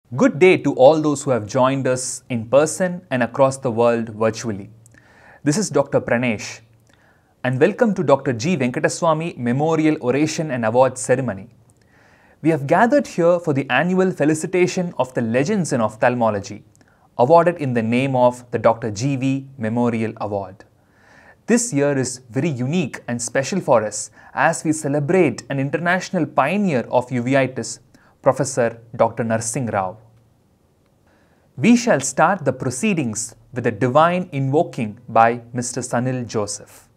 Good day to all those who have joined us in person and across the world virtually. This is Dr. Pranesh, and welcome to Dr. G. Venkataswamy Memorial Oration and Award Ceremony. We have gathered here for the annual felicitation of the legends in ophthalmology, awarded in the name of the Dr. G.V. Memorial Award. This year is very unique and special for us as we celebrate an international pioneer of uveitis, Professor Dr. Narsingh Rao. We shall start the proceedings with a divine invoking by Mr. Sanil Joseph.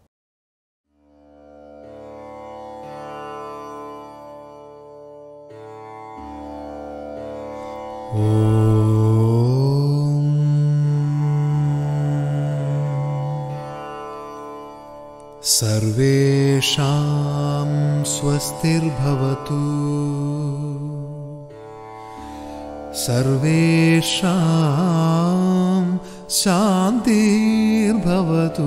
सर्वेषां स्वस्तिर्भवतु सर्वेषां शान्तिर्भवतु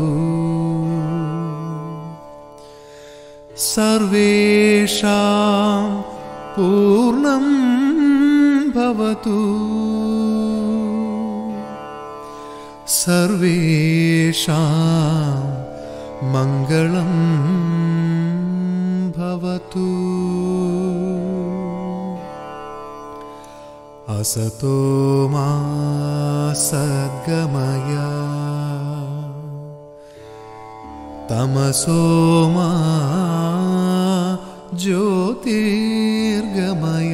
सर्वेषां पूर्णं भवतु सर्वेषां मङ्गलं भवतु असतो मा सद्गमय तमसो मा ज्योतिर्गमय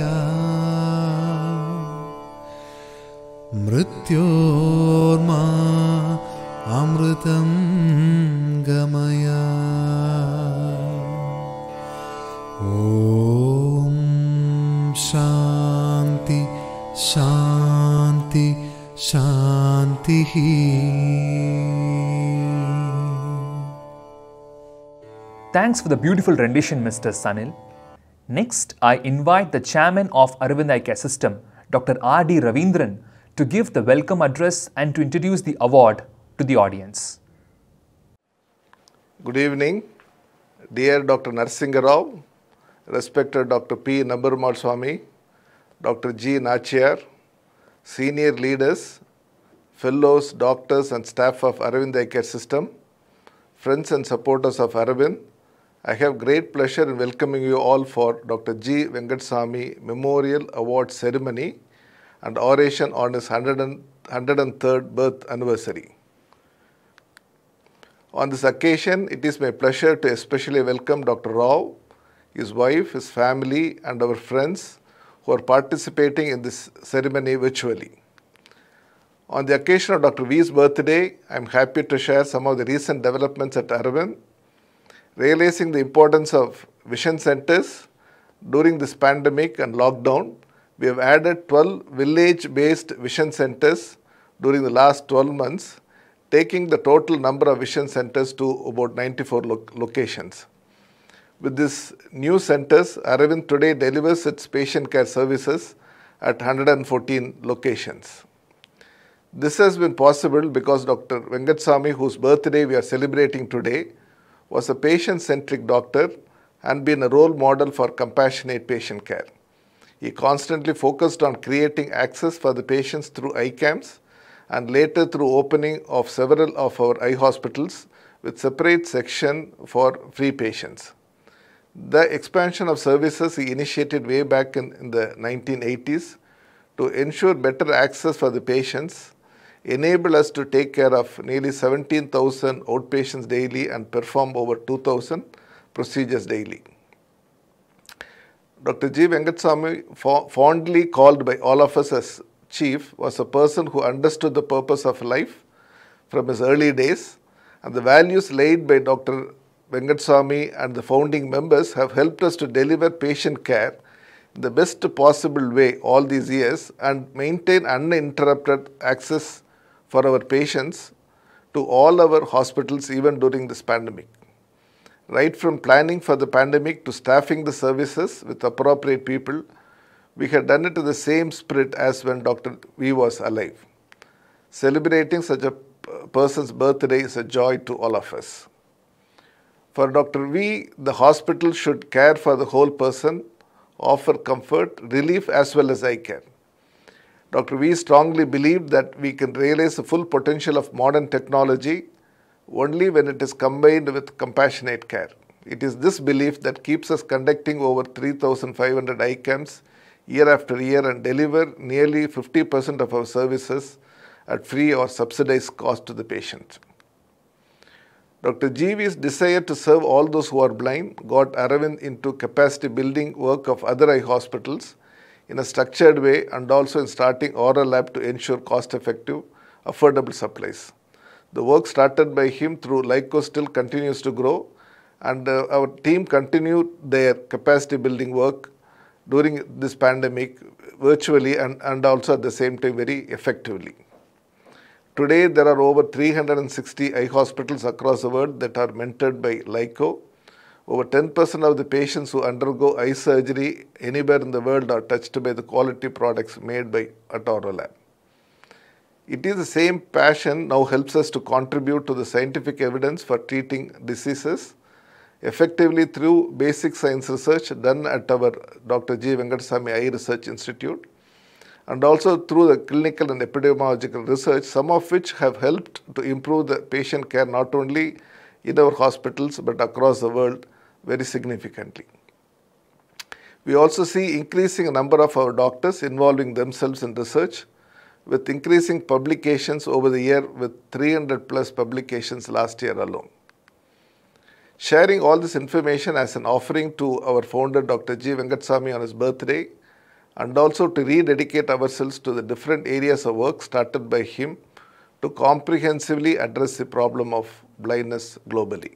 मृत्योर्मा अमृतं गमय ॐ शान्ति शान्ति शान्तिः. Thanks for the beautiful rendition, Mr. Sanil. Next, I invite the chairman of Aravind Eye Care System, Dr. R.D. Ravindran, to give the welcome address and to introduce the award to the audience. Good evening, dear Dr. Narsingh Rao, respected Dr. P. Nambaramal Swamy, Dr. G. Nachiyar, senior leaders, fellows, doctors and staff of Aravind Eye Care System, friends and supporters of Aravind, I have great pleasure in welcoming you all for Dr. G. Venkataswamy Memorial Award Ceremony and oration on his 103rd birth anniversary. On this occasion, it is my pleasure to especially welcome Dr. Rao, his wife, his family, and our friends who are participating in this ceremony virtually. On the occasion of Dr. V's birthday, I am happy to share some of the recent developments at Aravind. Realizing the importance of vision centers during this pandemic and lockdown, we have added 12 village-based vision centers during the last 12 months, taking the total number of vision centers to about 94 locations. With these new centers, Aravind today delivers its patient care services at 114 locations. This has been possible because Dr. Venkataswamy, whose birthday we are celebrating today, was a patient-centric doctor and been a role model for compassionate patient care. He constantly focused on creating access for the patients through eye camps and later through opening of several of our eye hospitals with separate section for free patients. The expansion of services he initiated way back in the 1980s to ensure better access for the patients enable us to take care of nearly 17,000 outpatients daily and perform over 2,000 procedures daily. Dr. G. Venkataswamy, fondly called by all of us as Chief, was a person who understood the purpose of life from his early days, and the values laid by Dr. Venkataswamy and the founding members have helped us to deliver patient care in the best possible way all these years and maintain uninterrupted access for our patients to all our hospitals even during this pandemic. Right from planning for the pandemic to staffing the services with appropriate people, we had done it in the same spirit as when Dr. V was alive. Celebrating such a person's birthday is a joy to all of us. For Dr. V, the hospital should care for the whole person, offer comfort, relief as well as eye care. Dr. V strongly believed that we can realize the full potential of modern technology only when it is combined with compassionate care. It is this belief that keeps us conducting over 3,500 eye camps year after year and deliver nearly 50% of our services at free or subsidized cost to the patient. Dr. GV's desire to serve all those who are blind got Aravind into capacity building work of other eye hospitals in a structured way and also in starting Aura Lab to ensure cost-effective, affordable supplies. The work started by him through LICO still continues to grow, and our team continued their capacity building work during this pandemic virtually and also at the same time very effectively. Today, there are over 360 eye hospitals across the world that are mentored by LICO. Over 10% of the patients who undergo eye surgery anywhere in the world are touched by the quality products made by Aura Lab. It is the same passion now helps us to contribute to the scientific evidence for treating diseases effectively through basic science research done at our Dr. G. Venkataswamy Eye Research Institute, and also through the clinical and epidemiological research, some of which have helped to improve the patient care not only in our hospitals but across the world very significantly. We also see increasing number of our doctors involving themselves in research with increasing publications over the year with 300 plus publications last year alone. Sharing all this information as an offering to our founder Dr. G. Venkataswamy on his birthday, and also to rededicate ourselves to the different areas of work started by him to comprehensively address the problem of blindness globally.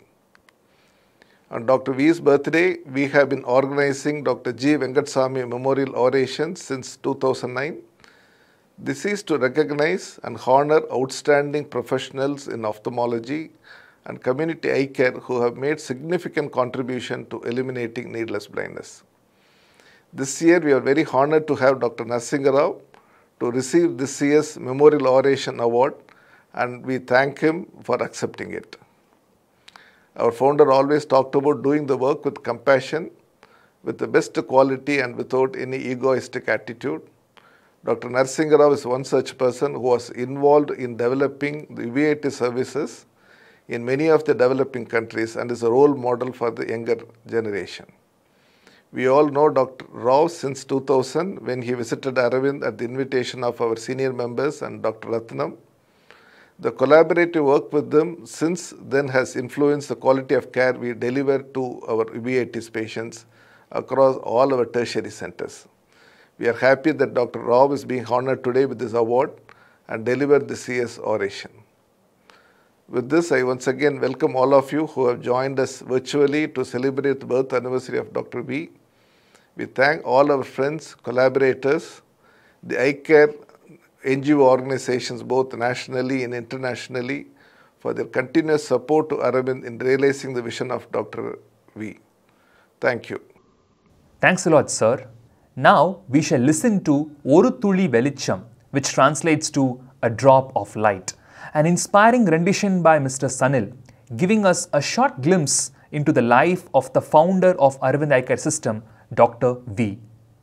On Dr. V's birthday, we have been organizing Dr. G. Venkataswamy Memorial Oration since 2009. This is to recognize and honor outstanding professionals in ophthalmology and community eye care who have made significant contribution to eliminating needless blindness. This year, we are very honored to have Dr. Narasimha Rao to receive this year's Memorial Oration Award, and we thank him for accepting it. Our founder always talked about doing the work with compassion, with the best quality and without any egoistic attitude. Dr. Narasimha Rao is one such person who was involved in developing the VIT services in many of the developing countries and is a role model for the younger generation. We all know Dr. Rao since 2000 when he visited Aravind at the invitation of our senior members and Dr. Ratnam. The collaborative work with them since then has influenced the quality of care we deliver to our VIT's patients across all our tertiary centers. We are happy that Dr. Rao is being honored today with this award and delivered this year's oration. With this, I once again welcome all of you who have joined us virtually to celebrate the birth anniversary of Dr. V. We thank all our friends, collaborators, the eye care NGO organizations both nationally and internationally for their continuous support to Aravind in realizing the vision of Dr. V. Thank you. Thanks a lot, sir. Now we shall listen to Oru Thuli Velicham, which translates to a drop of light, an inspiring rendition by Mr. Sanil, giving us a short glimpse into the life of the founder of Aravind Eye Care System, Dr. V.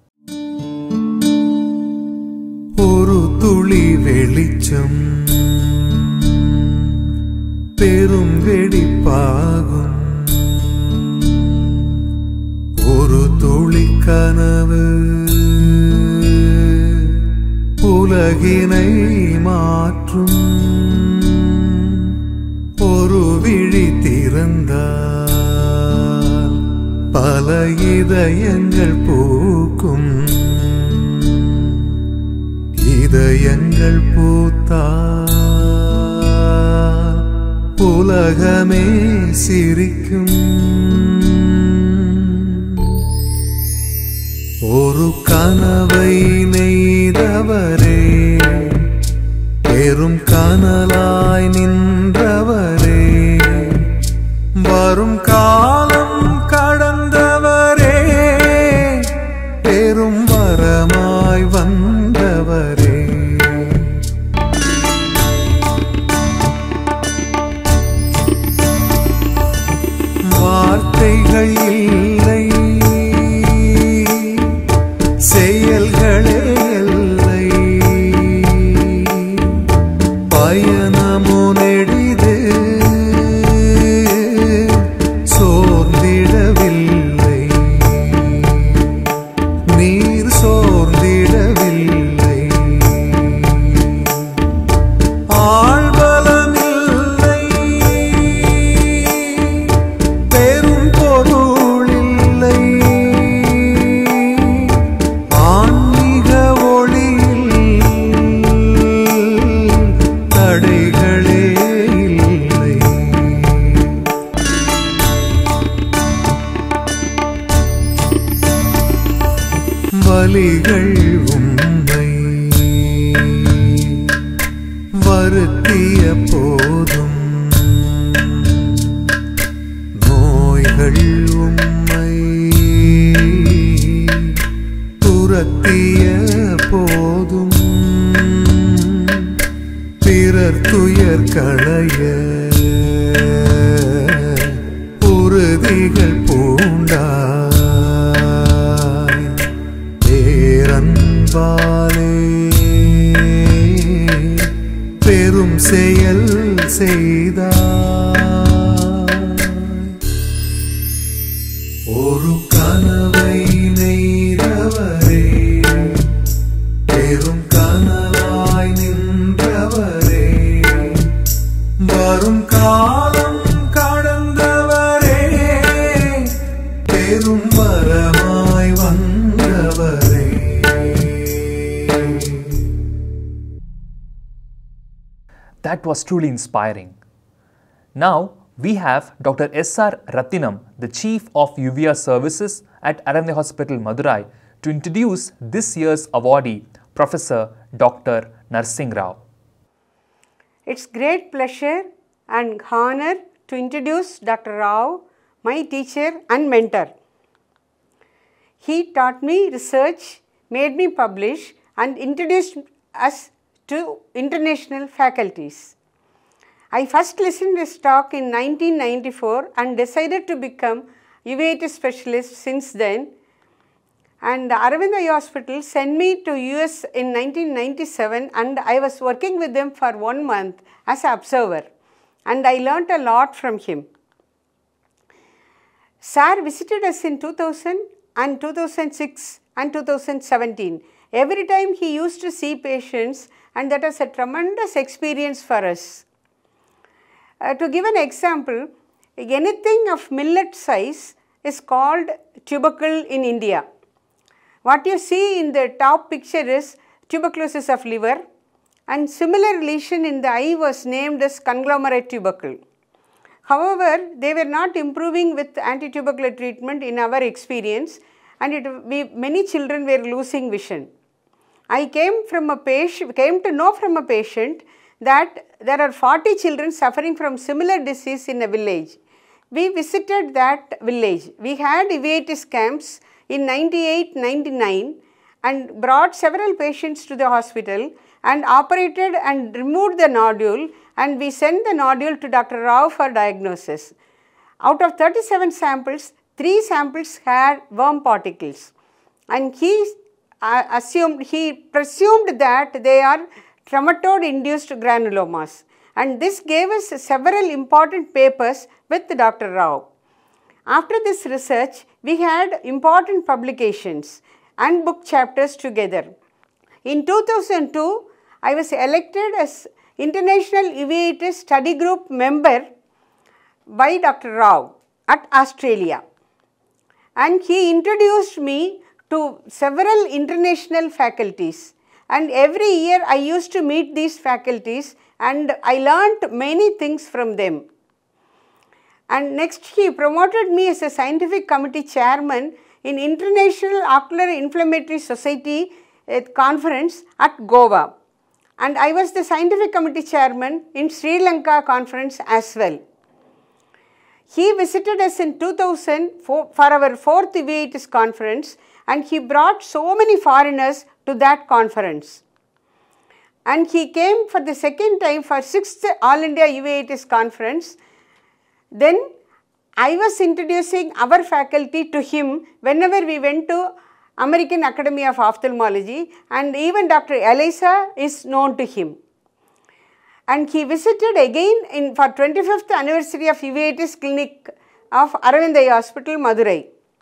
Oru thuli velicham perum vedipagum oru thuli kanavu உலகினை மாற்றும் ஒரு விழி திறந்தால் பல இதயங்கள் பூக்கும் இதயங்கள் பூத்தால் உலகமே சிரிக்கும் ஒரு கனவை நெய்தவரே பெரும் கனலாய் நின்றவரே வரும் காலம் கடந்தவரே பெரும் வரமாய் வந்தவரே வார்த்தைகள் இல்லை செயல்களே இல்லை பிறர் துயர் களைய உறுதிகள் பூண்டாய் பேரன்பாலே பெரும் செயல் செய்தாய். ஒரு கனவை நெய்தவரே, பெரும் கனலாய் நின்றவரே, வரும் காலம் கடந்தவரே, பெரும் வரமாய் வந்தவரே. That was truly inspiring. Now we have Dr. S.R. Rathinam, the Chief of UVR Services at Aranya Hospital, Madurai, to introduce this year's awardee, Professor Dr. Narsingh Rao. It's great pleasure and honor to introduce Dr. Rao, my teacher and mentor. He taught me research, made me publish, and introduced us to international faculties. I first listened to his talk in 1994 and decided to become uveitis specialist since then. And Aravind Eye Hospital sent me to US in 1997 and I was working with them for 1 month as an observer and I learnt a lot from him. Sir visited us in 2000 and 2006 and 2017. Every time he used to see patients and that was a tremendous experience for us. To give an example, anything of millet size is called tubercle in India. What you see in the top picture is tuberculosis of liver and similar lesion in the eye was named as conglomerate tubercle. However, they were not improving with anti-tubercular treatment in our experience and many children were losing vision. I came to know from a patient that there are 40 children suffering from similar disease in a village. We visited that village. We had uveitis camps in 98-99 and brought several patients to the hospital and operated and removed the nodule and we sent the nodule to Dr. Rao for diagnosis. Out of 37 samples, 3 samples had worm particles and he presumed that they are trematode-induced granulomas and this gave us several important papers with Dr. Rao. After this research, we had important publications and book chapters together. In 2002, I was elected as International Uveitis Study Group member by Dr. Rao at Australia and he introduced me to several international faculties. And every year I used to meet these faculties and I learnt many things from them. And next he promoted me as a scientific committee chairman in International Ocular Inflammatory Society conference at Goa. And I was the scientific committee chairman in Sri Lanka conference as well. He visited us in 2000 for our 4th uveitis conference and he brought so many foreigners to that conference. And he came for the second time for 6th All India Uveitis conference. Then I was introducing our faculty to him whenever we went to American Academy of Ophthalmology and even Dr. Elisa is known to him. And he visited again for 25th anniversary of uveitis clinic of Aravind Eye Hospital, Madurai.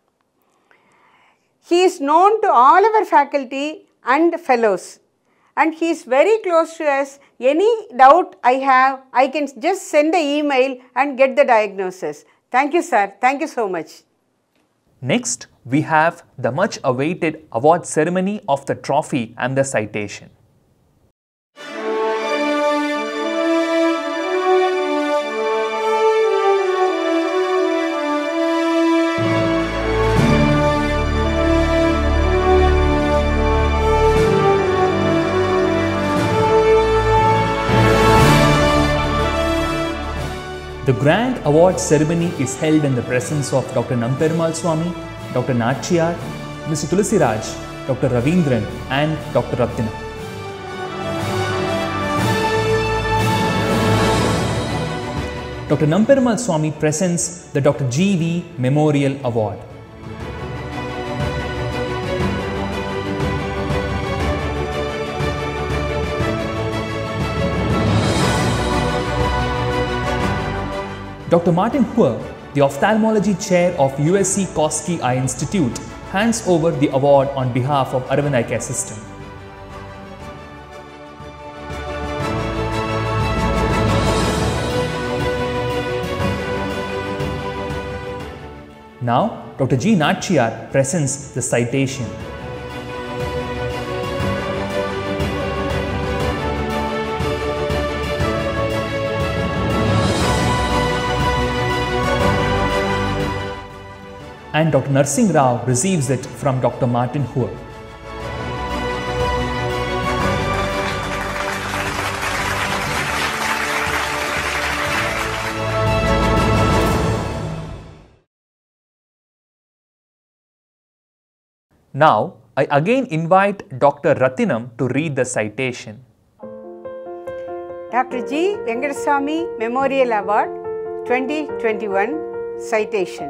He is known to all our faculty and fellows and he is very close to us. Any doubt I have, I can just send an email and get the diagnosis. Thank you, sir. Thank you so much. Next, we have the much awaited award ceremony of the trophy and the citation. The grand award ceremony is held in the presence of Dr. Namperumal Swami, Dr. Nachiyar, Mr. Tulasiraj, Dr. Ravindran and Dr. Rathinam. Dr. Namperumal Swami presents the Dr. G.V. Memorial Award. Dr. Martin Huhr, the Ophthalmology Chair of USC Koski Eye Institute, hands over the award on behalf of Aravind Eye Care System. Now, Dr. G. Nachiyar presents the citation. And Dr. Narsingh Rao receives it from Dr. Martin Huhr. Now, I again invite Dr. Rathinam to read the citation. Dr. G. Venkataswamy Memorial Award 2021 citation.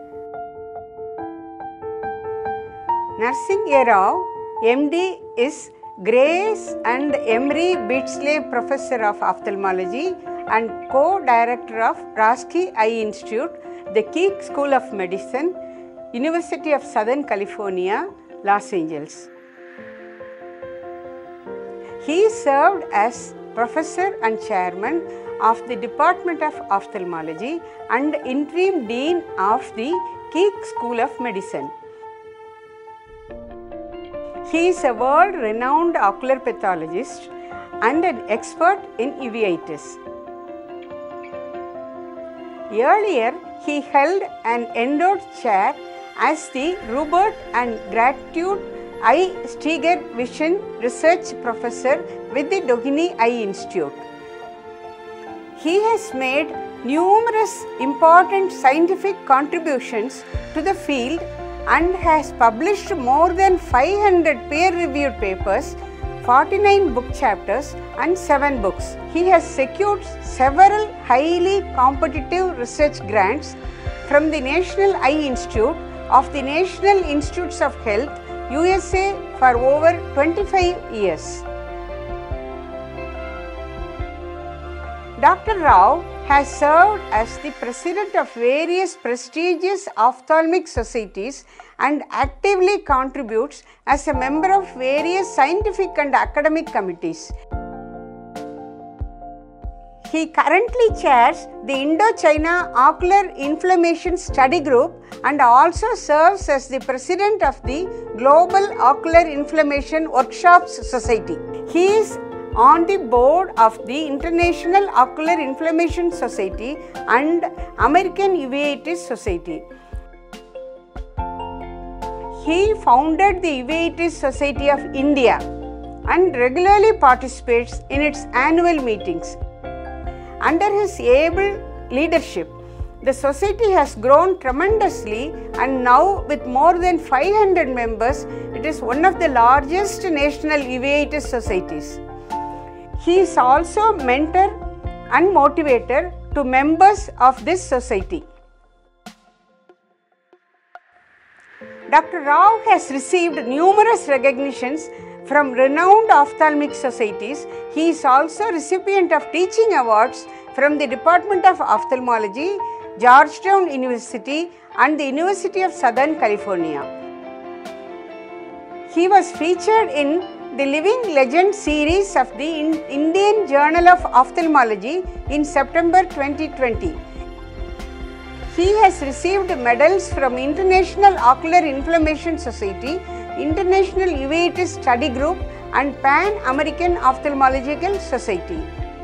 Narsingh Rao, MD, is Grace and Emery Beardsley Professor of Ophthalmology and Co-Director of Roski Eye Institute, the Keck School of Medicine, University of Southern California, Los Angeles. He served as Professor and Chairman of the Department of Ophthalmology and Interim Dean of the Keck School of Medicine. He is a world-renowned ocular pathologist and an expert in uveitis. Earlier, he held an endowed chair as the Rupert and Gertrude I. Steger Vision Research Professor with the Doheny Eye Institute. He has made numerous important scientific contributions to the field and has published more than 500 peer-reviewed papers, 49 book chapters and 7 books. He has secured several highly competitive research grants from the National Eye Institute of the National Institutes of Health, USA for over 25 years. Dr. Rao has served as the president of various prestigious ophthalmic societies and actively contributes as a member of various scientific and academic committees. He currently chairs the Indo-China Ocular Inflammation Study Group and also serves as the president of the Global Ocular Inflammation Workshops Society. He is on the board of the International Ocular Inflammation Society and American Uveitis Society. He founded the Uveitis Society of India and regularly participates in its annual meetings. Under his able leadership, the society has grown tremendously, and now with more than 500 members, it is one of the largest national uveitis societies. He is also mentor and motivator to members of this society. Dr. Rao has received numerous recognitions from renowned ophthalmic societies. He is also recipient of teaching awards from the Department of Ophthalmology, Georgetown University and the University of Southern California. He was featured in the Living Legend series of the Indian Journal of Ophthalmology in September 2020. He has received medals from International Ocular Inflammation Society, International Uveitis Study Group and Pan American Ophthalmological Society.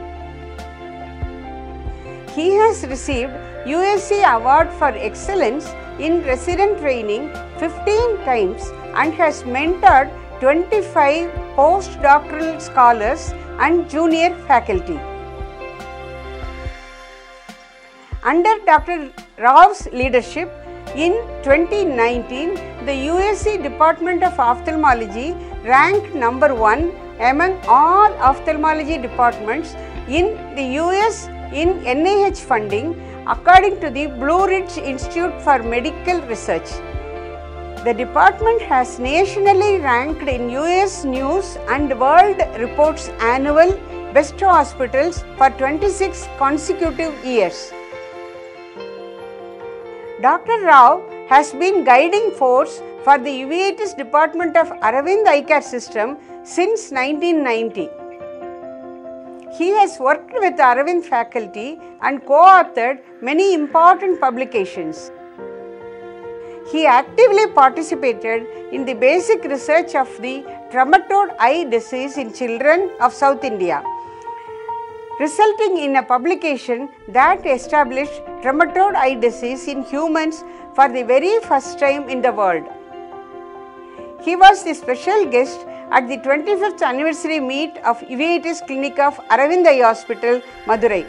He has received USC Award for Excellence in Resident Training 15 times and has mentored 25 postdoctoral scholars and junior faculty. Under Dr. Rao's leadership, in 2019, the USC Department of Ophthalmology ranked number 1 among all ophthalmology departments in the US in NIH funding according to the Blue Ridge Institute for Medical Research. The department has nationally ranked in US News and World Report's annual Best Hospitals for 26 consecutive years. Dr. Rao has been guiding force for the Uveitis department of Aravind Eye Care System since 1990. He has worked with Aravind faculty and co-authored many important publications. He actively participated in the basic research of the trematode eye disease in children of South India, resulting in a publication that established trematode eye disease in humans for the very first time in the world. He was the special guest at the 25th anniversary meet of Uveitis Clinic of Aravind Eye Hospital, Madurai.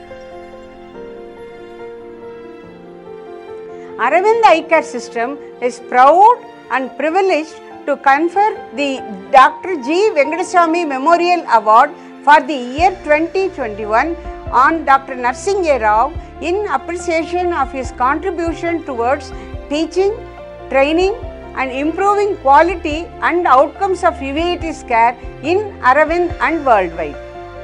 Aravind Eye Care System is proud and privileged to confer the Dr. G. Venkateswamy Memorial Award for the year 2021 on Dr. Narsingh Rao in appreciation of his contribution towards teaching, training and improving quality and outcomes of uveitis care in Aravind and worldwide.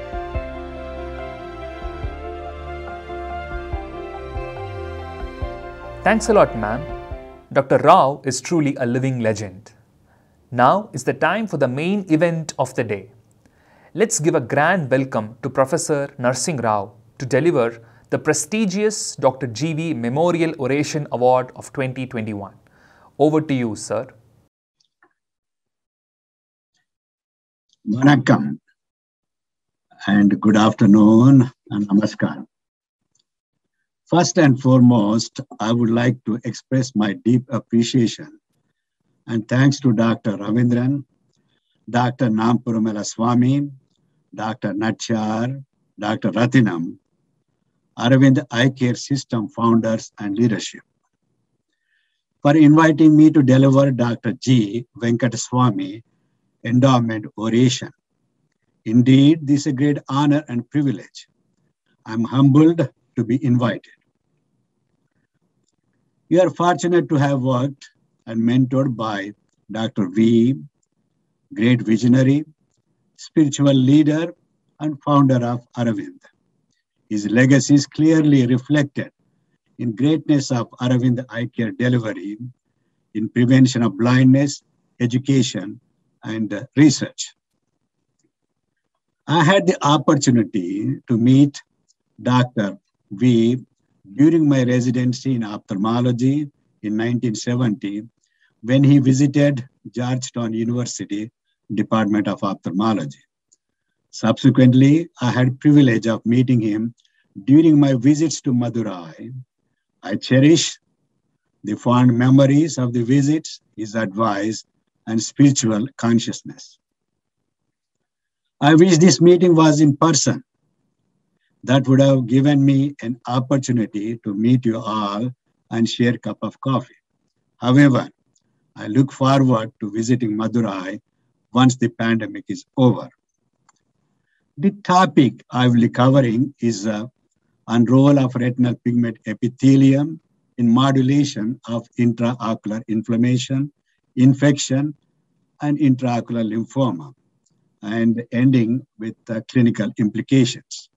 Thanks a lot, ma'am. Dr. Rao is truly a living legend. Now is the time for the main event of the day. Let's give a grand welcome to Professor Narsingh Rao to deliver the prestigious Dr. G.V. Memorial Oration Award of 2021. Over to you, sir. Vanakkam and good afternoon and namaskar. First and foremost, I would like to express my deep appreciation and thanks to Dr. Ravindran, Dr. Nampurumela Swami, Dr. Nachar, Dr. Ratinam, Aravind Eye Care System founders and leadership, for inviting me to deliver Dr. G. Venkateswamy Endowment Oration. Indeed, this is a great honor and privilege. I'm humbled to be invited. We are fortunate to have worked and mentored by Dr. V, great visionary, spiritual leader, and founder of Aravind. His legacy is clearly reflected in greatness of Aravind Eye Care delivery, in prevention of blindness, education, and research. I had the opportunity to meet Dr. V during my residency in ophthalmology in 1970 when he visited Georgetown University Department of Ophthalmology. Subsequently, I had privilege of meeting him during my visits to Madurai. I cherish the fond memories of the visits, his advice, and spiritual consciousness. I wish this meeting was in person. That would have given me an opportunity to meet you all and share a cup of coffee. However, I look forward to visiting Madurai once the pandemic is over. The topic I will be covering is on role of retinal pigment epithelium in modulation of intraocular inflammation, infection, and intraocular lymphoma, and ending with clinical implications.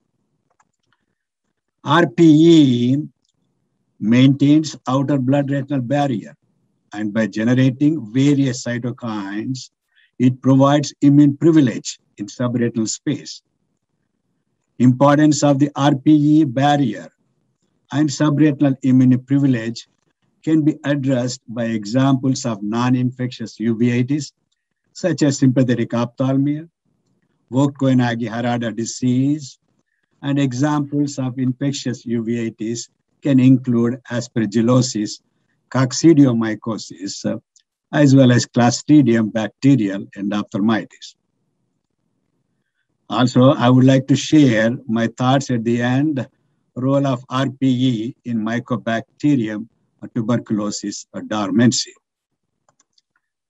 RPE maintains outer blood retinal barrier, and by generating various cytokines, it provides immune privilege in subretinal space. Importance of the RPE barrier and subretinal immune privilege can be addressed by examples of non-infectious uveitis, such as sympathetic ophthalmia, Vogt-Koyanagi-Harada disease, and examples of infectious uveitis can include aspergillosis, coccidiomycosis, as well as Clostridium bacterial endophthalmitis. Also, I would like to share my thoughts at the end, role of RPE in Mycobacterium tuberculosis dormancy.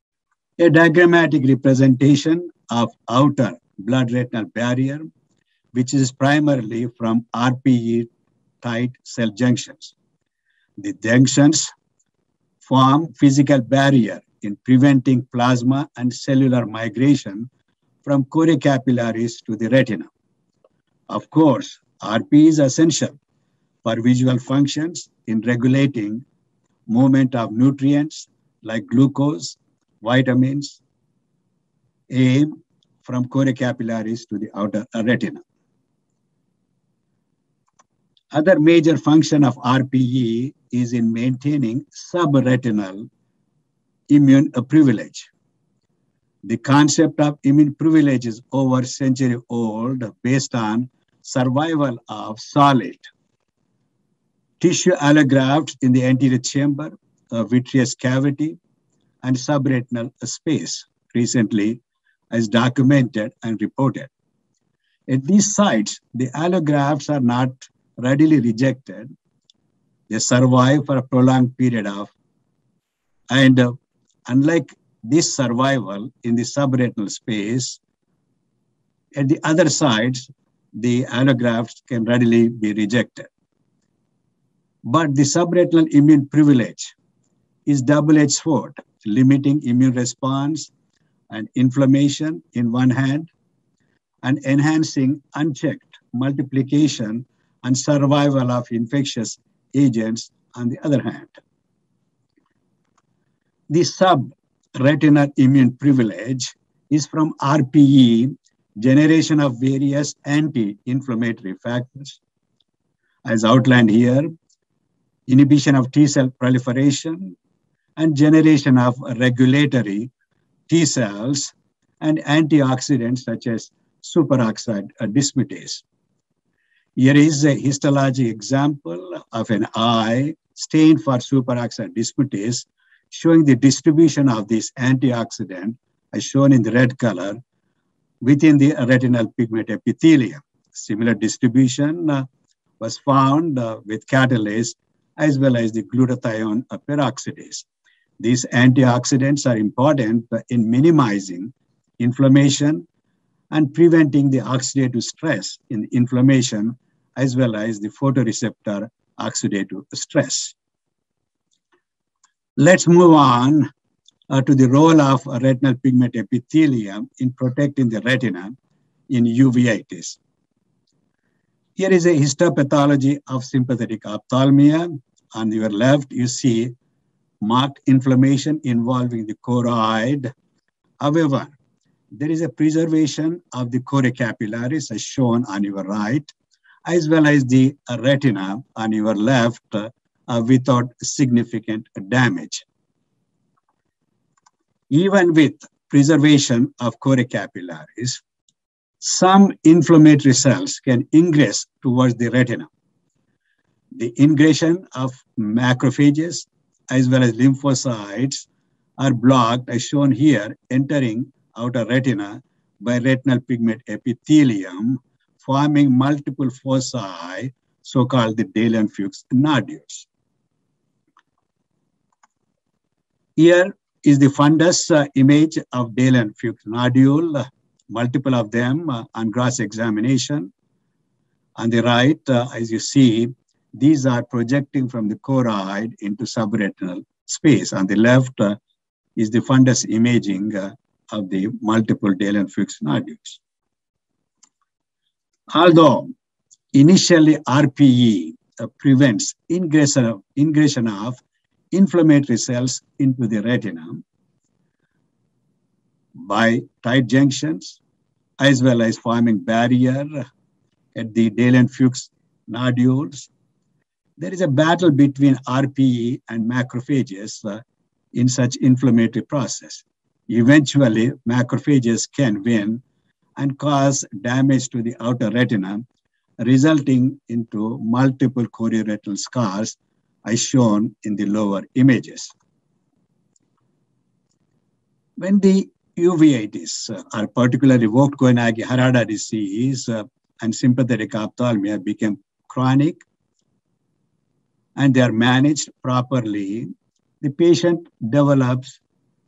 A diagrammatic representation of outer blood retinal barrier which is primarily from RPE tight cell junctions. The junctions form physical barrier in preventing plasma and cellular migration from choriocapillaris to the retina. Of course, RPE is essential for visual functions in regulating movement of nutrients like glucose, vitamins A from choriocapillaris to the outer retina. Other major function of RPE is in maintaining subretinal immune privilege. The concept of immune privilege is over century old based on survival of solid tissue allografts in the anterior chamber, vitreous cavity, and subretinal space, recently as documented and reported. At these sites, the allografts are not readily rejected. They survive for a prolonged period and unlike this survival in the subretinal space, at the other sides, the allografts can readily be rejected. But the subretinal immune privilege is double-edged sword, limiting immune response and inflammation in one hand, and enhancing unchecked multiplication and survival of infectious agents on the other hand. The subretinal immune privilege is from RPE, generation of various anti-inflammatory factors. As outlined here, inhibition of T cell proliferation and generation of regulatory T cells and antioxidants such as superoxide dismutase. Here is a histologic example of an eye stained for superoxide dismutase, showing the distribution of this antioxidant as shown in the red color within the retinal pigment epithelium. Similar distribution was found with catalase as well as the glutathione peroxidase. These antioxidants are important in minimizing inflammation and preventing the oxidative stress in inflammation as well as the photoreceptor oxidative stress. Let's move on to the role of retinal pigment epithelium in protecting the retina in uveitis. Here is a histopathology of sympathetic ophthalmia. On your left, you see marked inflammation involving the choroid. However, there is a preservation of the choriocapillaris as shown on your right, as well as the retina on your left without significant damage. Even with preservation of choriocapillaris, some inflammatory cells can ingress towards the retina. The ingression of macrophages as well as lymphocytes are blocked as shown here, entering outer retina by retinal pigment epithelium, forming multiple foci, so-called the Dehlen-Fuchs nodules. Here is the fundus image of Dehlen-Fuchs nodule, multiple of them on gross examination. On the right, as you see, these are projecting from the choroid into subretinal space. On the left is the fundus imaging of the multiple Dehlen-Fuchs nodules. Although initially RPE prevents ingression of inflammatory cells into the retina by tight junctions, as well as forming barrier at the Dehlen-Fuchs nodules, there is a battle between RPE and macrophages in such inflammatory process. Eventually, macrophages can win and cause damage to the outer retina, resulting into multiple chorioretinal scars as shown in the lower images. When the uveitis, or particularly Vogt-Koyanagi-Harada disease and sympathetic ophthalmia became chronic and they are managed properly, the patient develops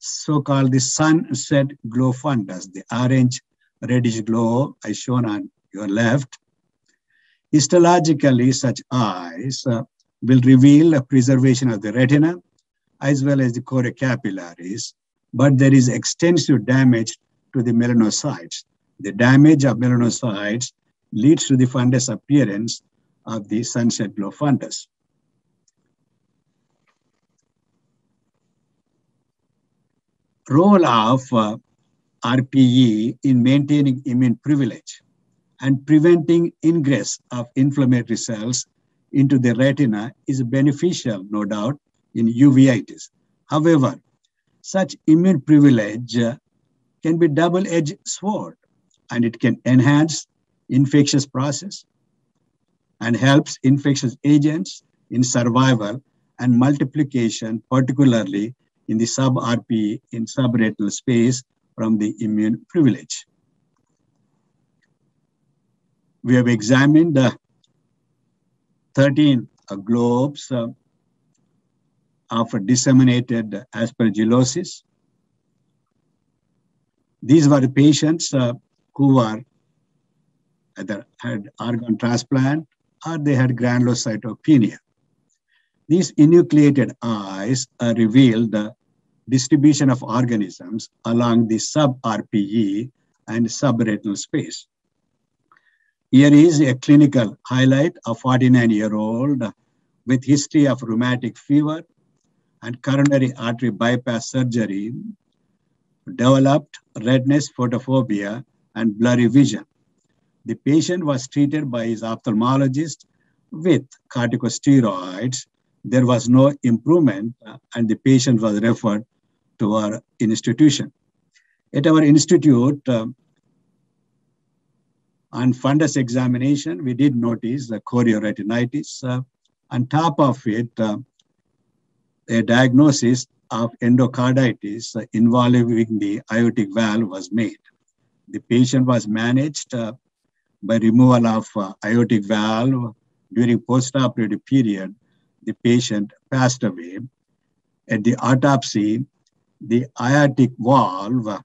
so-called the sunset glow fundus, the orange reddish glow as shown on your left. Histologically, such eyes will reveal a preservation of the retina as well as the choriocapillaries, but there is extensive damage to the melanocytes. The damage of melanocytes leads to the fundus appearance of the sunset glow fundus. Role of RPE in maintaining immune privilege and preventing ingress of inflammatory cells into the retina is beneficial, no doubt, in uveitis. However, such immune privilege can be double-edged sword, and it can enhance infectious process and helps infectious agents in survival and multiplication, particularly in the sub-RPE in subretinal space from the immune privilege. We have examined 13 globes of disseminated aspergillosis. These were the patients who were either had organ transplant or they had granulocytopenia. These enucleated eyes revealed the distribution of organisms along the sub-RPE and subretinal space. Here is a clinical highlight of 49-year-old with history of rheumatic fever and coronary artery bypass surgery, developed redness, photophobia, and blurry vision. The patient was treated by his ophthalmologist with corticosteroids. There was no improvement, and the patient was referred to our institution. At our institute, on fundus examination, we did notice the chorioretinitis. On top of it, a diagnosis of endocarditis involving the aortic valve was made. The patient was managed by removal of aortic valve. During postoperative period, the patient passed away. At the autopsy, the aortic valve,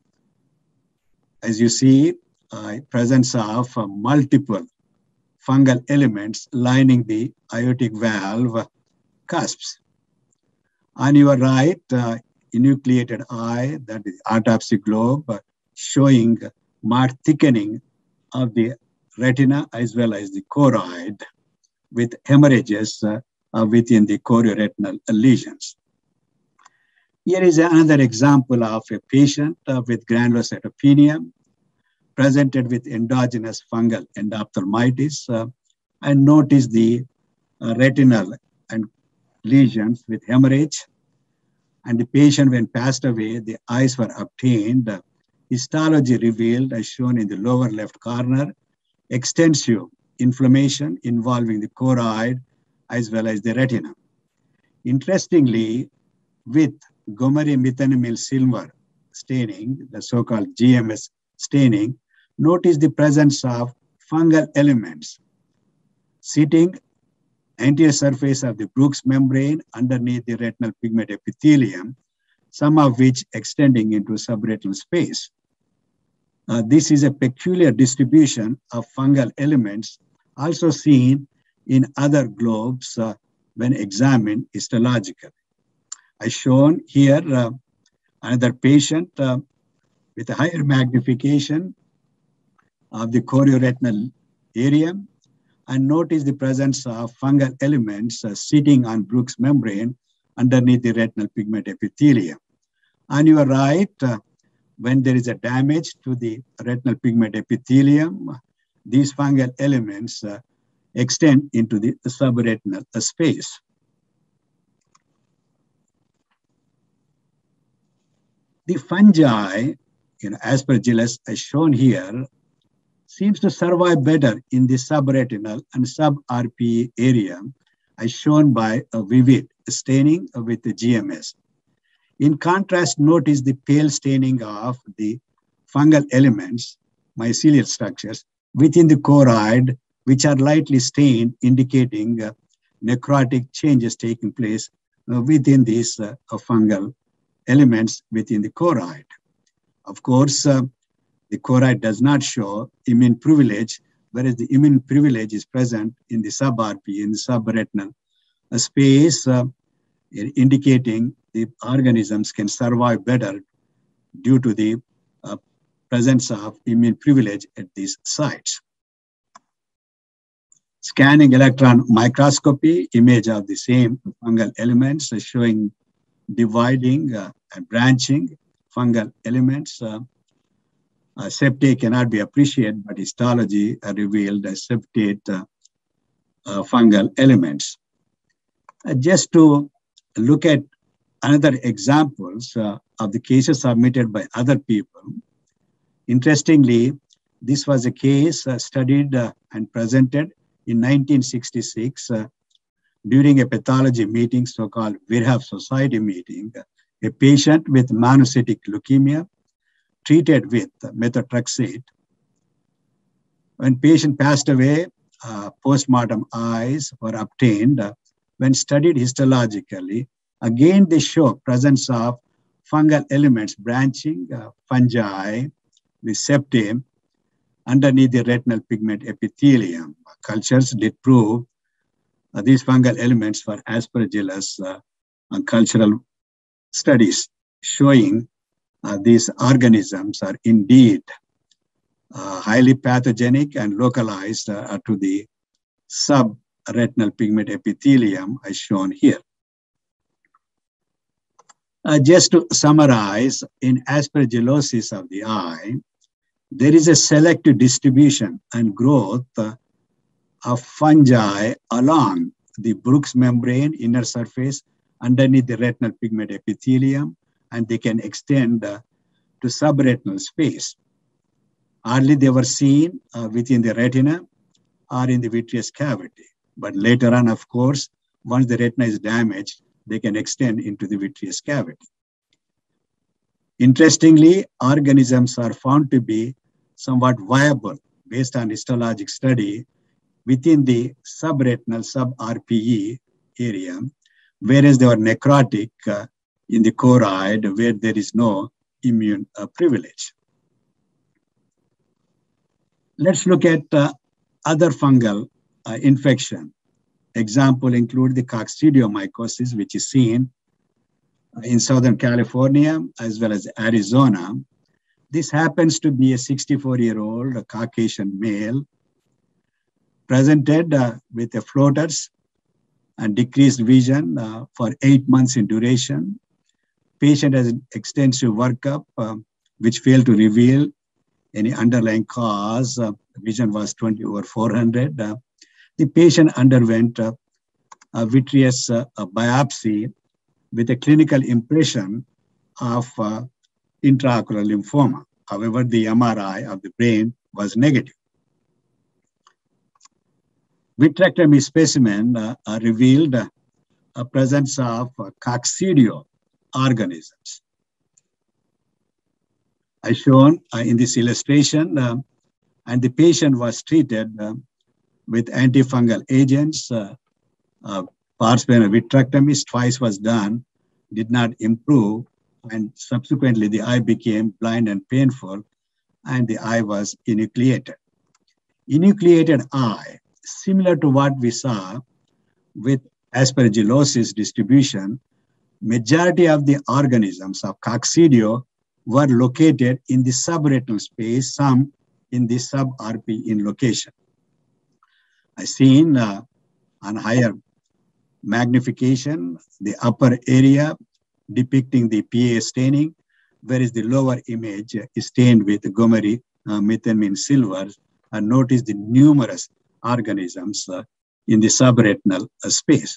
as you see, presence of multiple fungal elements lining the aortic valve cusps. On your right, enucleated eye, that is autopsy globe, showing marked thickening of the retina as well as the choroid with hemorrhages within the chorioretinal lesions. Here is another example of a patient with granulocytopenia presented with endogenous fungal endophthalmitis, and notice the retinal and lesions with hemorrhage. And the patient, when passed away, the eyes were obtained. Histology revealed, as shown in the lower left corner, extensive inflammation involving the choroid as well as the retina. Interestingly, with Gomery methanamyl silver staining, the so-called GMS staining, notice the presence of fungal elements sitting anterior surface of the Brooks membrane underneath the retinal pigment epithelium, some of which extending into subretinal space. This is a peculiar distribution of fungal elements also seen in other globes when examined histologically. As shown here, another patient with a higher magnification of the chorioretinal area, and notice the presence of fungal elements sitting on Brooks membrane underneath the retinal pigment epithelium. On your right, when there is a damage to the retinal pigment epithelium, these fungal elements extend into the subretinal space. The fungi, Aspergillus, as shown here, seems to survive better in the subretinal and sub-RPE area, as shown by a vivid staining with the GMS. In contrast, notice the pale staining of the fungal elements, mycelial structures, within the choroid, which are lightly stained, indicating necrotic changes taking place within these fungal elements within the choroid. Of course, the the choroid does not show immune privilege, whereas the immune privilege is present in the sub-RP, in the subretinal space, indicating the organisms can survive better due to the presence of immune privilege at these sites. Scanning electron microscopy, image of the same fungal elements showing dividing and branching fungal elements. Septate cannot be appreciated, but histology revealed septate fungal elements. Just to look at another examples of the cases submitted by other people. Interestingly, this was a case studied and presented in 1966 during a pathology meeting, so-called Virchow Society meeting. A patient with monocytic leukemia treated with methotrexate. When patient passed away, postmortem eyes were obtained. When studied histologically, again they show presence of fungal elements branching, fungi with septate underneath the retinal pigment epithelium. Cultures did prove these fungal elements were Aspergillus cultural studies showing these organisms are indeed highly pathogenic and localized to the subretinal pigment epithelium as shown here. Just to summarize, in aspergillosis of the eye, there is a selective distribution and growth of fungi along the Brooks membrane inner surface underneath the retinal pigment epithelium, and they can extend to subretinal space. Early they were seen within the retina or in the vitreous cavity, but later on, of course, once the retina is damaged, they can extend into the vitreous cavity. Interestingly, organisms are found to be somewhat viable based on histologic study within the subretinal sub-RPE area, whereas they were necrotic in the choroid where there is no immune privilege. Let's look at other fungal infection. Example include the coccidiomycosis, which is seen in Southern California as well as Arizona. This happens to be a 64-year-old Caucasian male presented with a floaters and decreased vision for 8 months in duration. Patient has an extensive workup which failed to reveal any underlying cause. Vision was 20/400. The patient underwent a vitreous biopsy with a clinical impression of intraocular lymphoma. However, the MRI of the brain was negative. Vitrectomy specimen revealed a presence of coccidio organisms. As shown in this illustration, and the patient was treated with antifungal agents. Pars-plana vitrectomy twice was done, did not improve, and subsequently the eye became blind and painful, and the eye was enucleated. Enucleated eye, similar to what we saw with aspergillosis distribution, majority of the organisms of coccidio were located in the subretinal space, some in the sub-RP in location. I seen on higher magnification, the upper area depicting the PA staining, whereas the lower image is stained with Gomery methenamine silver, and notice the numerous organisms in the subretinal space.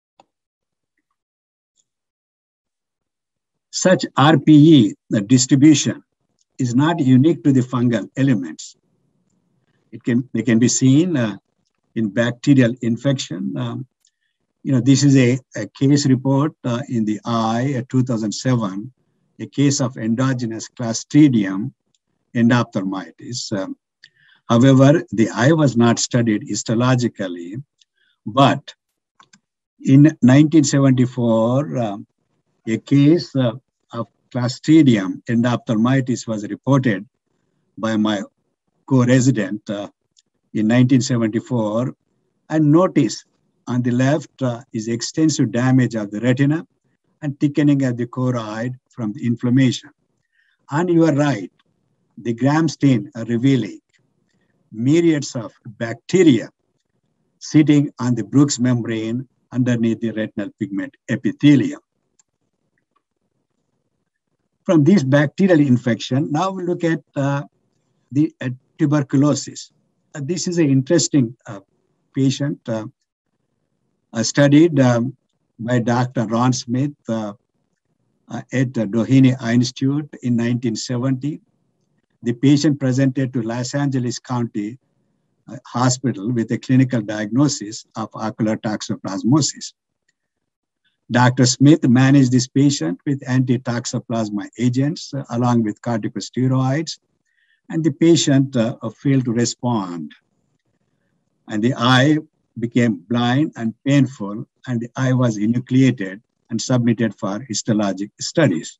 Such RPE distribution is not unique to the fungal elements. They can be seen in bacterial infection. This is a case report in the eye, 2007, a case of endogenous Clostridium endophthalmitis. However, the eye was not studied histologically, but in 1974, a case of Clostridium endophthalmitis was reported by my co-resident in 1974. And notice on the left is extensive damage of the retina and thickening of the choroid from the inflammation. On your right, the Gram stain are revealing myriads of bacteria sitting on the Bruch's membrane underneath the retinal pigment epithelium. From this bacterial infection, now we look at the tuberculosis. This is an interesting patient studied by Dr. Ron Smith at Doheny Institute in 1970. The patient presented to Los Angeles County Hospital with a clinical diagnosis of ocular toxoplasmosis. Dr. Smith managed this patient with anti-toxoplasma agents along with corticosteroids, and the patient failed to respond. And the eye became blind and painful, and the eye was enucleated and submitted for histologic studies.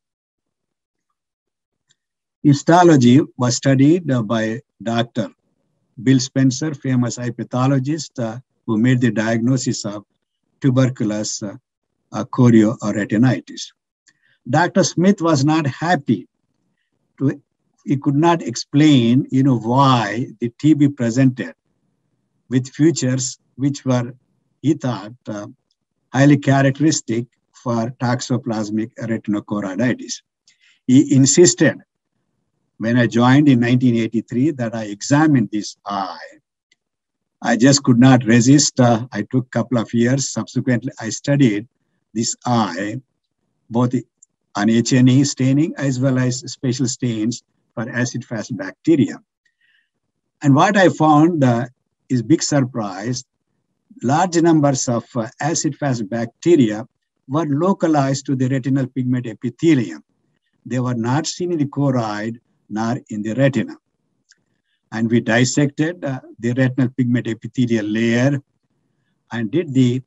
Histology was studied by Dr. Bill Spencer, famous eye pathologist who made the diagnosis of tuberculous chorioretinitis. Dr. Smith was not happy. He could not explain, why the TB presented with features which were, he thought, highly characteristic for toxoplasmic retinochoroiditis. He insisted, when I joined in 1983, that I examined this eye. I just could not resist. I took a couple of years. Subsequently, I studied this eye, both on H&E staining as well as special stains for acid-fast bacteria. And what I found is big surprise. Large numbers of acid-fast bacteria were localized to the retinal pigment epithelium. They were not seen in the choroid nor in the retina. And we dissected the retinal pigment epithelial layer and did the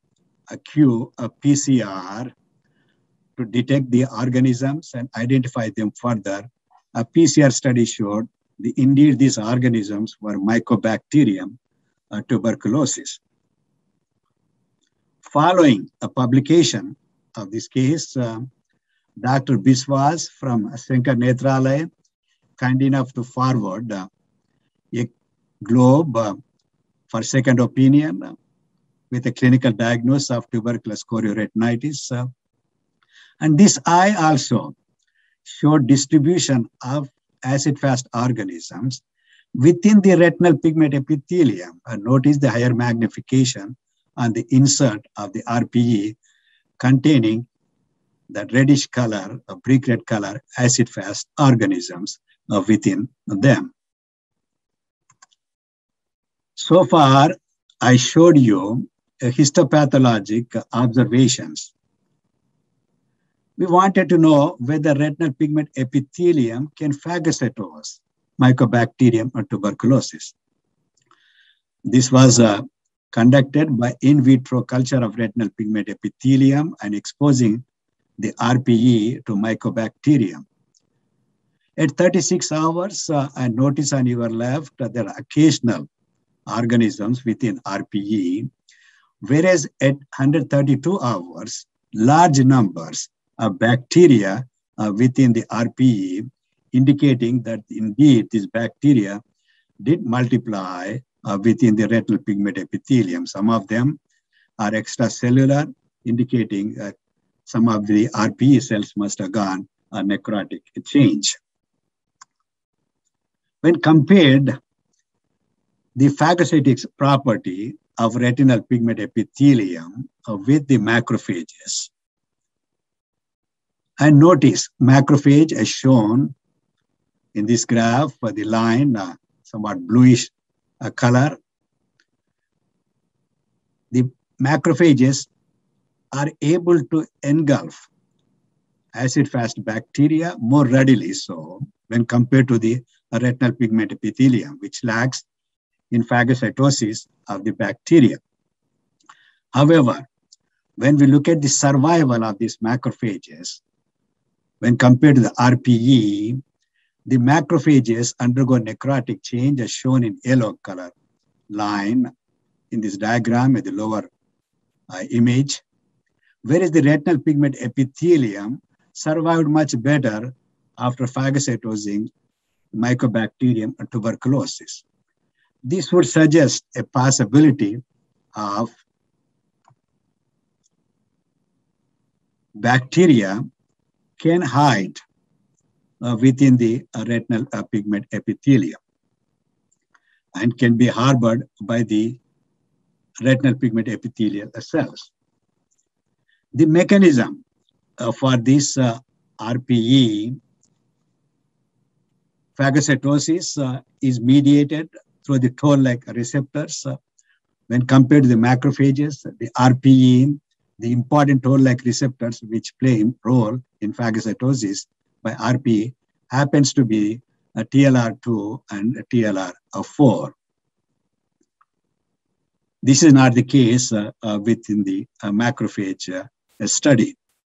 PCR to detect the organisms and identify them further. A PCR study showed indeed these organisms were Mycobacterium tuberculosis. Following a publication of this case, Dr. Biswas from Shankar Nethralaya kind enough to forward a globe for second opinion with a clinical diagnosis of tuberculous chorioretinitis. And this eye also showed distribution of acid-fast organisms within the retinal pigment epithelium. Notice the higher magnification on the insert of the RPE containing that reddish color, brick red color, acid-fast organisms within them. So far, I showed you histopathologic observations. We wanted to know whether retinal pigment epithelium can phagocytose Mycobacterium tuberculosis. This was conducted by in vitro culture of retinal pigment epithelium and exposing the RPE to Mycobacterium. At 36 hours, I notice on your left there are occasional organisms within RPE, whereas at 132 hours, large numbers of bacteria within the RPE, indicating that indeed these bacteria did multiply within the retinal pigment epithelium. Some of them are extracellular, indicating that some of the RPE cells must have gone a necrotic change. When compared the phagocytic property of retinal pigment epithelium with the macrophages, and notice macrophage as shown in this graph, the line somewhat bluish color. The macrophages are able to engulf acid-fast bacteria more readily so when compared to the retinal pigment epithelium, which lacks in phagocytosis of the bacteria. However, when we look at the survival of these macrophages, when compared to the RPE, The macrophages undergo necrotic change as shown in yellow color line in this diagram at the lower image, whereas the retinal pigment epithelium survived much better after phagocytosing Mycobacterium tuberculosis. This would suggest a possibility of bacteria can hide within the retinal pigment epithelium and can be harbored by the retinal pigment epithelial cells. The mechanism for this RPE phagocytosis is mediated through the toll-like receptors. When compared to the macrophages, the RPE, the important toll-like receptors which play a role in phagocytosis by RPE happens to be a TLR2 and a TLR4. This is not the case within the macrophage study.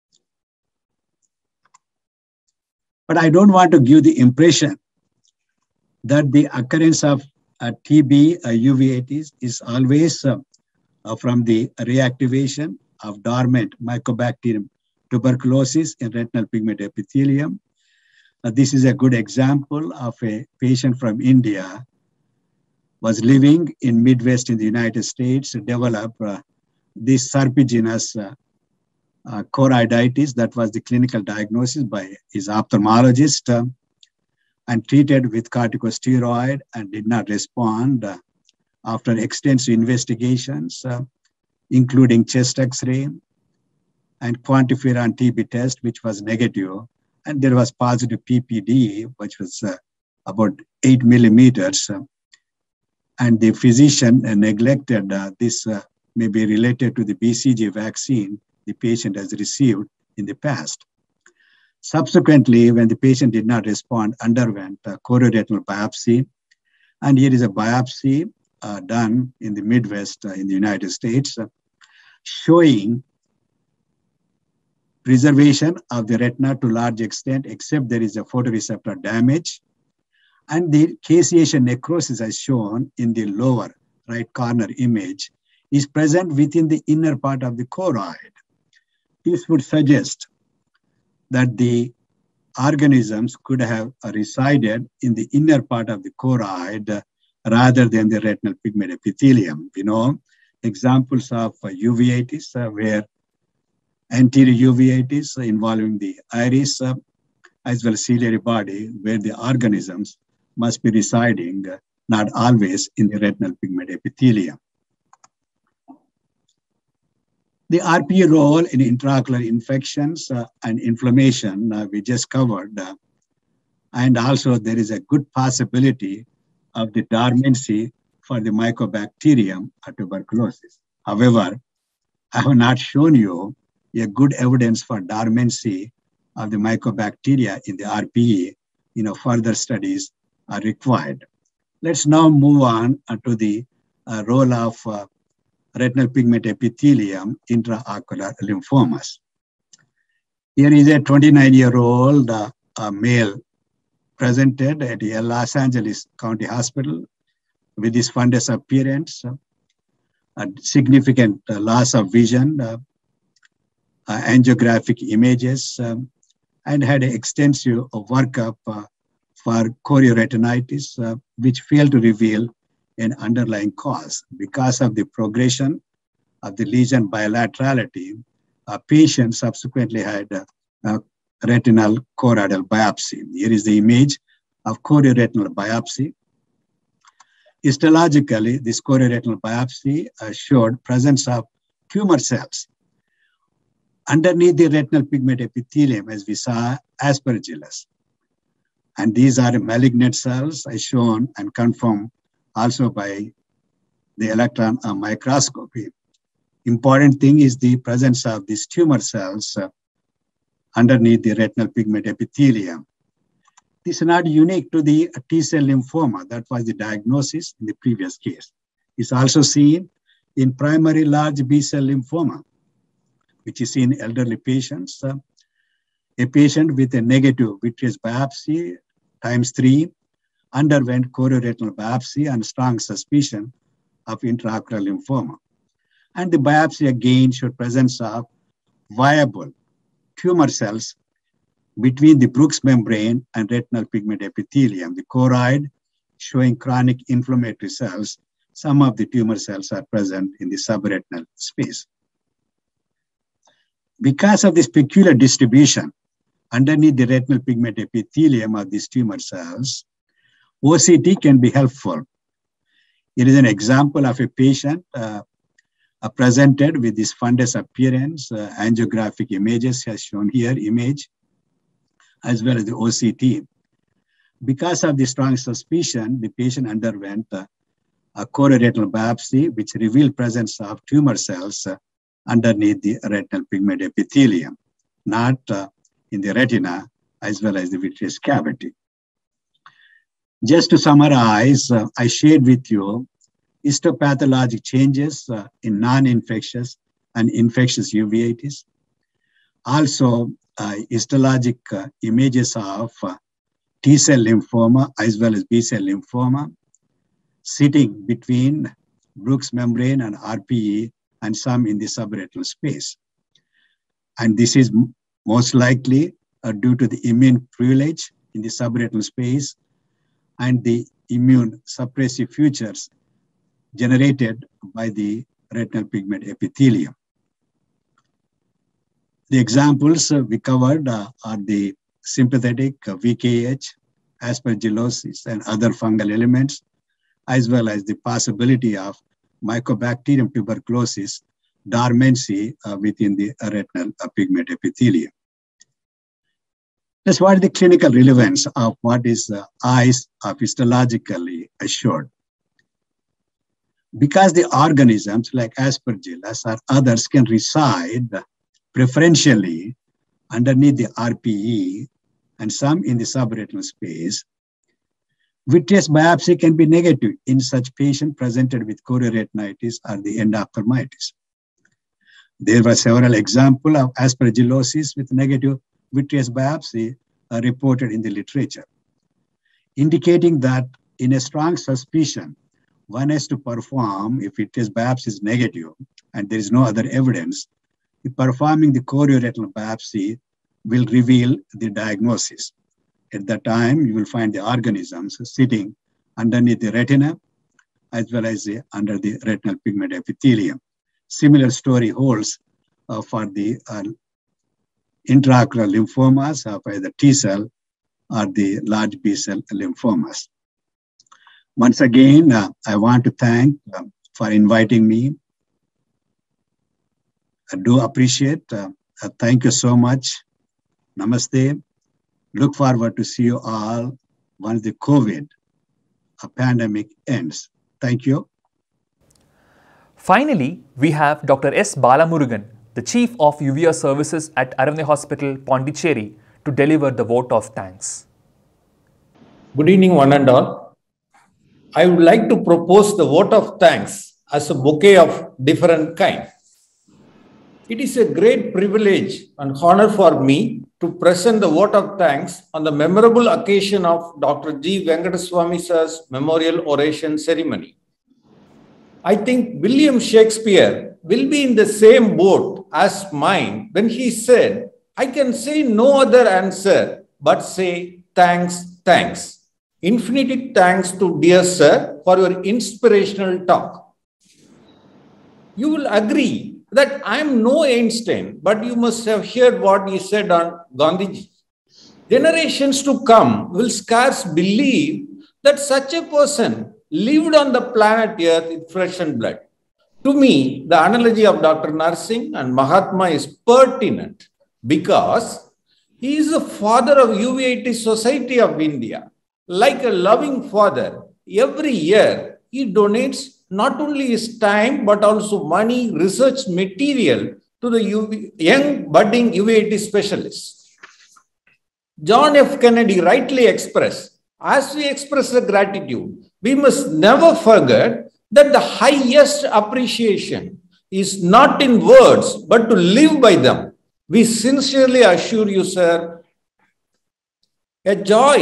But I don't want to give the impression that the occurrence of TB uveitis is always from the reactivation of dormant Mycobacterium tuberculosis in retinal pigment epithelium. This is a good example of a patient from India was living in Midwest in the United States, developed this serpiginous choroiditis. That was the clinical diagnosis by his ophthalmologist, and treated with corticosteroid and did not respond after extensive investigations, including chest X-ray and quantiferon TB test, which was negative. And there was positive PPD, which was about 8 millimeters. And the physician neglected this may be related to the BCG vaccine the patient has received in the past. Subsequently, when the patient did not respond, underwent chorioretinal biopsy. And here is a biopsy done in the Midwest in the United States, showing preservation of the retina to large extent, except there is a photoreceptor damage. And the caseation necrosis, as shown in the lower right corner image, is present within the inner part of the choroid. This would suggest that the organisms could have resided in the inner part of the choroid rather than the retinal pigment epithelium. We know examples of uveitis where anterior uveitis involving the iris as well as ciliary body, where the organisms must be residing, not always in the retinal pigment epithelium. The RPE role in intraocular infections and inflammation we just covered, and also there is a good possibility of the dormancy for the Mycobacterium tuberculosis. However, I have not shown you a good evidence for dormancy of the mycobacteria in the RPE. Further studies are required. Let's now move on to the role of retinal pigment epithelium intraocular lymphomas. Here is a 29-year-old male presented at a Los Angeles County Hospital with this fundus appearance, a significant loss of vision, angiographic images, and had an extensive workup for chorioretinitis, which failed to reveal an underlying cause. Because of the progression of the lesion bilaterality, a patient subsequently had a retinal choroidal biopsy. Here is the image of chorioretinal biopsy. Histologically, this chorioretinal biopsy showed presence of tumor cells underneath the retinal pigment epithelium, as we saw aspergillus. And these are malignant cells as shown and confirmed also by the electron microscopy. Important thing is the presence of these tumor cells underneath the retinal pigment epithelium. This is not unique to the T-cell lymphoma. That was the diagnosis in the previous case. It's also seen in primary large B-cell lymphoma, which is in elderly patients. A patient with a negative vitreous biopsy times 3 underwent chorioretinal biopsy and strong suspicion of intraocular lymphoma. And the biopsy again showed presence of viable tumor cells between the Bruch's membrane and retinal pigment epithelium. The choroid showing chronic inflammatory cells. Some of the tumor cells are present in the subretinal space. Because of this peculiar distribution underneath the retinal pigment epithelium of these tumor cells, OCT can be helpful. It is an example of a patient presented with this fundus appearance, angiographic images as shown here, image, as well as the OCT. Because of the strong suspicion, the patient underwent a chorioretinal biopsy, which revealed presence of tumor cells underneath the retinal pigment epithelium, not in the retina, as well as the vitreous cavity. Just to summarize, I shared with you histopathologic changes in non-infectious and infectious uveitis. Also, histologic images of T-cell lymphoma as well as B-cell lymphoma sitting between Bruch's membrane and RPE and some in the subretinal space. And this is most likely due to the immune privilege in the subretinal space and the immune suppressive features generated by the retinal pigment epithelium. The examples we covered are the sympathetic VKH, aspergillosis, and other fungal elements, as well as the possibility of Mycobacterium tuberculosis dormancy within the retinal pigment epithelium. That's what is the clinical relevance of what is eyes of histologically assured. Because the organisms like Aspergillus or others can reside preferentially underneath the RPE and some in the subretinal space, vitreous biopsy can be negative in such patient presented with chorioretinitis or the endophthalmitis. There were several examples of aspergillosis with negative vitreous biopsy reported in the literature, indicating that in a strong suspicion, one has to perform, if vitreous biopsy is negative and there is no other evidence, performing the chorioretinal biopsy will reveal the diagnosis. At that time, you will find the organisms sitting underneath the retina as well as under the retinal pigment epithelium. Similar story holds for the intraocular lymphomas of either T-cell or the large B-cell lymphomas. Once again, I want to thank for inviting me. I do appreciate. Thank you so much. Namaste. Look forward to see you all once the COVID pandemic ends. Thank you. Finally, we have Dr. S. Balamurugan, the Chief of Uvea Services at Aravinda Hospital, Pondicherry, to deliver the vote of thanks. Good evening, one and all. I would like to propose the vote of thanks as a bouquet of different kind. It is a great privilege and honor for me to present the vote of thanks on the memorable occasion of Dr. G. Venkataswamy Sir's memorial oration ceremony. I think William Shakespeare will be in the same boat as mine when he said, I can say no other answer but say thanks, thanks. Infinite thanks to dear sir for your inspirational talk. You will agree that I am no Einstein, but you must have heard what he said on Gandhiji. Generations to come will scarce believe that such a person lived on the planet Earth with flesh and blood. To me, the analogy of Dr. Narsingh and Mahatma is pertinent because he is the father of Uveitis Society of India. Like a loving father, every year he donates not only his time but also money, research material to the young budding uveitis specialists. John F. Kennedy rightly expressed, as we express the gratitude, we must never forget that the highest appreciation is not in words but to live by them. We sincerely assure you, sir, a joy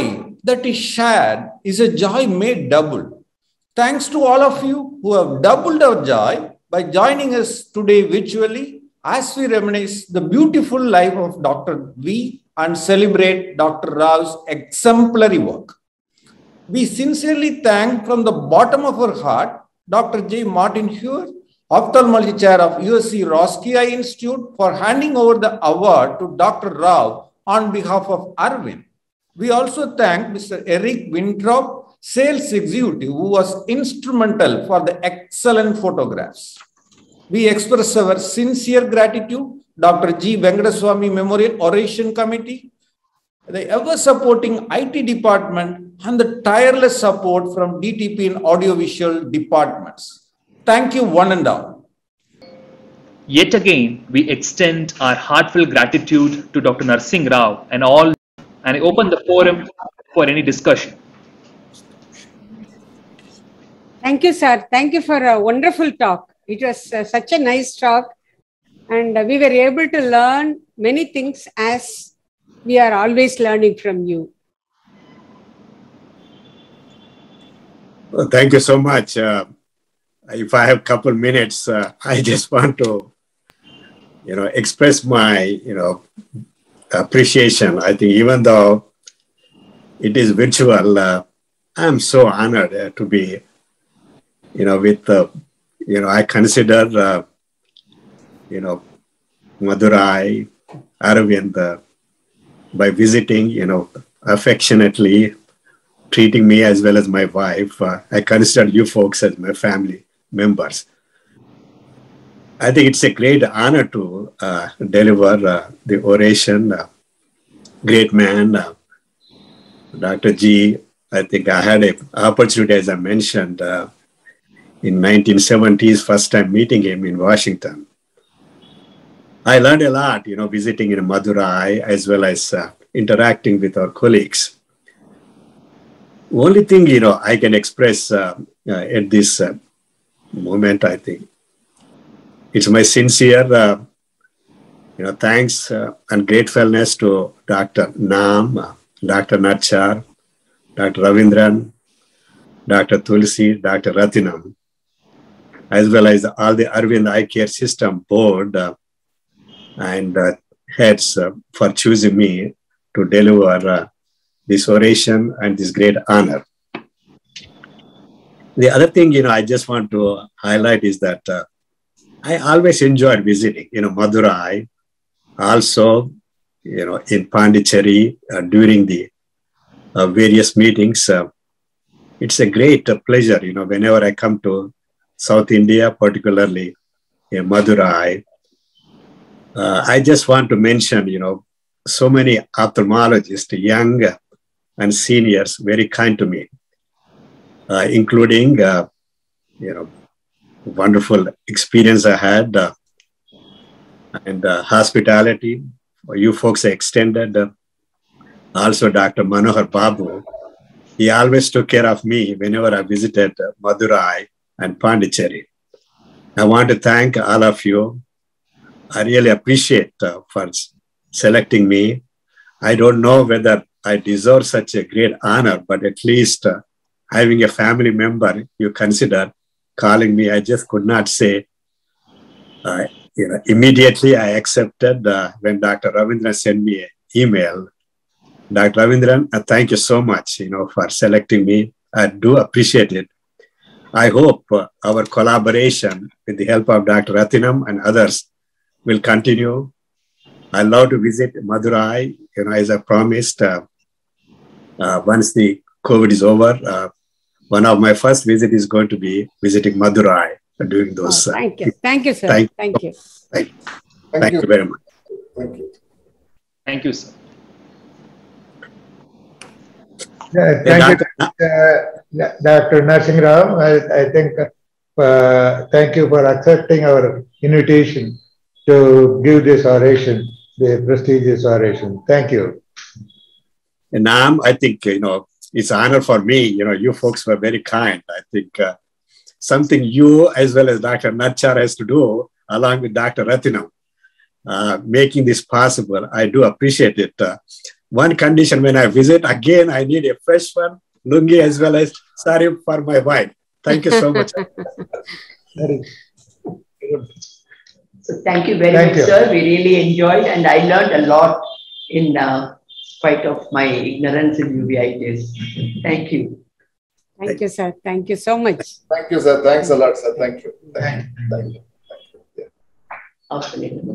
that is shared is a joy made double. Thanks to all of you who have doubled our joy by joining us today virtually as we reminisce the beautiful life of Dr. V and celebrate Dr. Rao's exemplary work. We sincerely thank from the bottom of our heart Dr. J. Martin Huer, Ophthalmology Chair of USC Roski Eye Institute, for handing over the award to Dr. Rao on behalf of Arvind. We also thank Mr. Eric Winthrop, Sales Executive, who was instrumental for the excellent photographs. We express our sincere gratitude, Dr. G. Venkataswamy Memorial Oration Committee, the ever-supporting IT department, and the tireless support from DTP and audiovisual departments. Thank you, one and all. Yet again, we extend our heartfelt gratitude to Dr. Narsingh Rao and I open the forum for any discussion. Thank you, sir. Thank you for a wonderful talk. It was such a nice talk, and we were able to learn many things as we are always learning from you. Well, thank you so much. If I have a couple minutes, I just want to, express my, appreciation. I think even though it is virtual, I'm so honored to be, with, I consider, Madurai, Aravind, by visiting, affectionately treating me as well as my wife. I consider you folks as my family members. I think it's a great honor to deliver the oration. Great man, Dr. G. I think I had an opportunity, as I mentioned, in 1970s, first time meeting him in Washington. I learned a lot, visiting in Madurai as well as interacting with our colleagues. Only thing, I can express at this moment, I think, it's my sincere, thanks and gratefulness to Dr. Nam, Dr. Nachar, Dr. Ravindran, Dr. Tulsi, Dr. Ratinam, as well as all the Arvind Eye Care System board and heads for choosing me to deliver this oration and this great honor. The other thing, I just want to highlight is that I always enjoyed visiting, Madurai, also, in Pondicherry during the various meetings. It's a great pleasure, whenever I come to South India, particularly in Madurai. I just want to mention, so many ophthalmologists, young and seniors, very kind to me, including, wonderful experience I had and hospitality. You folks extended. Also, Dr. Manohar Babu, he always took care of me whenever I visited Madurai and Pondicherry. I want to thank all of you. I really appreciate for selecting me. I don't know whether I deserve such a great honor, but at least having a family member you consider calling me, I just could not say. Immediately I accepted when Dr. Ravindran sent me an email. Dr. Ravindran, thank you so much, for selecting me. I do appreciate it. I hope our collaboration with the help of Dr. Ratinam and others will continue. I love to visit Madurai, as I promised. Once the COVID is over, one of my first visits is going to be visiting Madurai during those. Thank you. Thank you, sir. Thank you. Thank you very much. Thank you. Thank you, sir. Thank you, Dr. Narsingh Rao. I think thank you for accepting our invitation to give this oration, the prestigious oration. Thank you. And now I think, it's an honor for me. You folks were very kind. I think something you as well as Dr. Nachar has to do along with Dr. Ratinam, making this possible. I do appreciate it. one condition when I visit again, I need a fresh one, lungi as well as sari for my wife. Thank you so much. So thank you very much, sir. We really enjoyed, and I learned a lot in spite of my ignorance in uveitis. Thank you. Thank you, sir. Thank you so much. Thank you, sir. Thanks a lot, sir. Thank you. Thank you. Thank you. Afternoon.